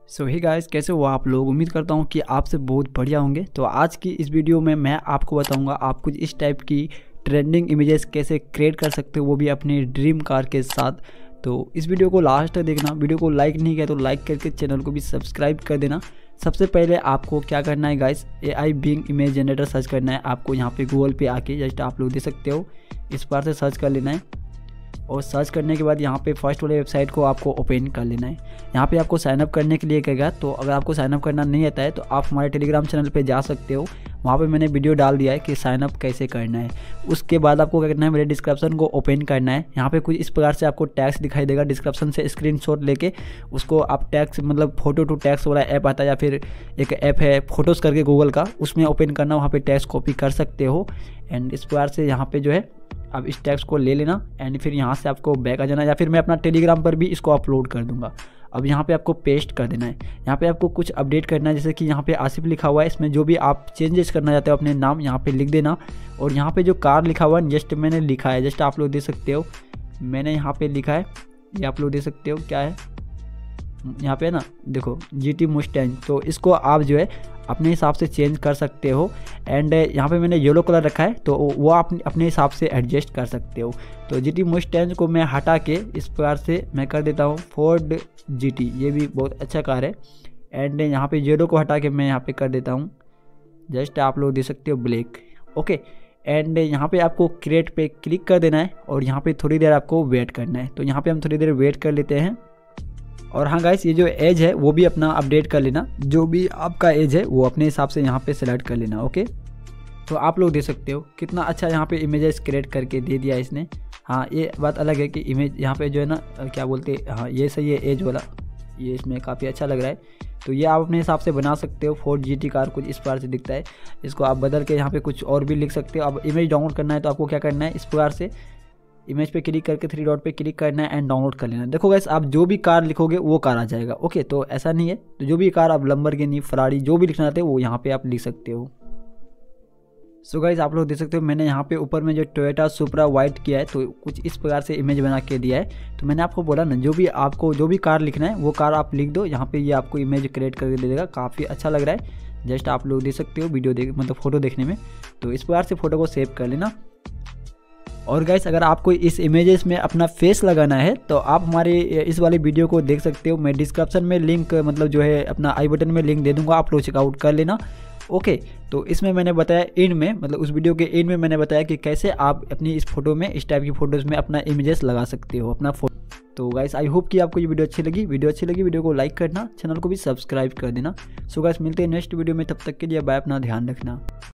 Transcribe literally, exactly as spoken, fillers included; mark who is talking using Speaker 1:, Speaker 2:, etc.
Speaker 1: सो ही guys, कैसे हो आप लोग। उम्मीद करता हूँ कि आपसे बहुत बढ़िया होंगे। तो आज की इस वीडियो में मैं आपको बताऊंगा आप कुछ इस टाइप की ट्रेंडिंग इमेजेस कैसे क्रिएट कर सकते हो, वो भी अपने ड्रीम कार के साथ। तो इस वीडियो को लास्ट तक देखना। वीडियो को लाइक नहीं किया तो लाइक करके चैनल को भी सब्सक्राइब कर देना। सबसे पहले आपको क्या करना है guys, A I Bing image generator search करना है आपको। यहाँ पे गूगल पे आके जस्ट आप लोग दे सकते हो, इस बार से सर्च कर लेना है। और सर्च करने के बाद यहाँ पे फर्स्ट वाले वेबसाइट को आपको ओपन कर लेना है। यहाँ पे आपको साइनअप करने के लिए कहेगा। तो अगर आपको साइनअप करना नहीं आता है तो आप हमारे टेलीग्राम चैनल पे जा सकते हो, वहाँ पे मैंने वीडियो डाल दिया है कि साइनअप कैसे करना है। उसके बाद आपको क्या करना है, मेरे डिस्क्रिप्शन को ओपन करना है। यहाँ पे कुछ इस प्रकार से आपको टैक्स दिखाई देगा। डिस्क्रिप्शन से स्क्रीनशॉट लेके उसको आप टैक्स मतलब फोटो टू टैक्स वाला ऐप आता है, या फिर एक ऐप है फोटोज़ करके गूगल का, उसमें ओपन करना, वहाँ पे टैक्स कॉपी कर सकते हो। एंड इस प्रकार से यहाँ पे जो है अब इस टैक्स को ले लेना एंड फिर यहाँ से आपको बैक आ जाना, या फिर मैं अपना टेलीग्राम पर भी इसको अपलोड कर दूंगा। अब यहाँ पे आपको पेस्ट कर देना है। यहाँ पे आपको कुछ अपडेट करना है, जैसे कि यहाँ पे आसिफ लिखा हुआ है, इसमें जो भी आप चेंजेस करना चाहते हो अपने नाम यहाँ पे लिख देना। और यहाँ पे जो कार लिखा हुआ है जस्ट मैंने लिखा है, जस्ट आप लोग दे सकते हो, मैंने यहाँ पे लिखा है, ये आप लोग दे सकते हो क्या है यहाँ पे ना, देखो जी टी मुस्टैंग। तो इसको आप जो है अपने हिसाब से चेंज कर सकते हो। एंड यहाँ पे मैंने येलो कलर रखा है तो वो आप अपने हिसाब से एडजस्ट कर सकते हो। तो जी टी मुस्टैंग को मैं हटा के इस प्रकार से मैं कर देता हूँ फोर्ड जी टी, ये भी बहुत अच्छा कार है। एंड यहाँ पे येलो को हटा के मैं यहाँ पे कर देता हूँ, जस्ट आप लोग दे सकते हो ब्लैक। ओके, एंड यहाँ पे आपको क्रिएट पे क्लिक कर देना है और यहाँ पे थोड़ी देर आपको वेट करना है। तो यहाँ पे हम थोड़ी देर वेट कर लेते हैं। और हाँ गाइस, ये जो एज है वो भी अपना अपडेट कर लेना, जो भी आपका एज है वो अपने हिसाब से यहाँ पे सेलेक्ट कर लेना। ओके, तो आप लोग देख सकते हो कितना अच्छा यहाँ पे इमेजेस क्रिएट करके दे दिया इसने। हाँ, ये बात अलग है कि इमेज यहाँ पे जो है ना क्या बोलते हैं, हाँ ये सही है एज वाला, ये इसमें काफ़ी अच्छा लग रहा है। तो ये आप अपने हिसाब से बना सकते हो। फोर्ड जी टी कार कुछ इस प्रकार से दिखता है, इसको आप बदल के यहाँ पे कुछ और भी लिख सकते हो। अब इमेज डाउनलोड करना है तो आपको क्या करना है, इस प्रकार से इमेज पे क्लिक करके थ्री डॉट पे क्लिक करना है एंड डाउनलोड कर लेना। देखो गाइस, आप जो भी कार लिखोगे वो कार आ जाएगा। ओके, तो ऐसा नहीं है, तो जो भी कार आप लंबरगिनी, फरारी जो भी लिखना चाहते हो वो यहाँ पे आप लिख सकते हो। सो so गाइस, आप लोग देख सकते हो मैंने यहाँ पे ऊपर में जो टोयोटा सुपरा वाइट किया है, तो कुछ इस प्रकार से इमेज बना के दिया है। तो मैंने आपको बोला ना, जो भी आपको जो भी कार लिखना है वो कार आप लिख दो, यहाँ पे ये आपको इमेज क्रिएट करके दे देगा। काफ़ी अच्छा लग रहा है, जस्ट आप लोग देख सकते हो वीडियो देख मतलब फ़ोटो देखने में। तो इस प्रकार से फ़ोटो को सेव कर लेना। और गाइस, अगर आपको इस इमेजेस में अपना फेस लगाना है तो आप हमारे इस वाले वीडियो को देख सकते हो। मैं डिस्क्रिप्शन में लिंक मतलब जो है अपना आई बटन में लिंक दे दूंगा, आप लोग चेकआउट कर लेना। ओके, तो इसमें मैंने बताया इन में मतलब उस वीडियो के इन में मैंने बताया कि कैसे आप अपनी इस फोटो में, इस टाइप की फोटोज़ में अपना इमेजेस लगा सकते हो अपना फोटो। तो गाइस, आई होप कि आपको ये वीडियो अच्छी लगी। वीडियो अच्छी लगी वीडियो को लाइक करना, चैनल को भी सब्सक्राइब कर देना। सो गाइस, मिलते हैं नेक्स्ट वीडियो में, तब तक के लिए बाय, अपना ध्यान रखना।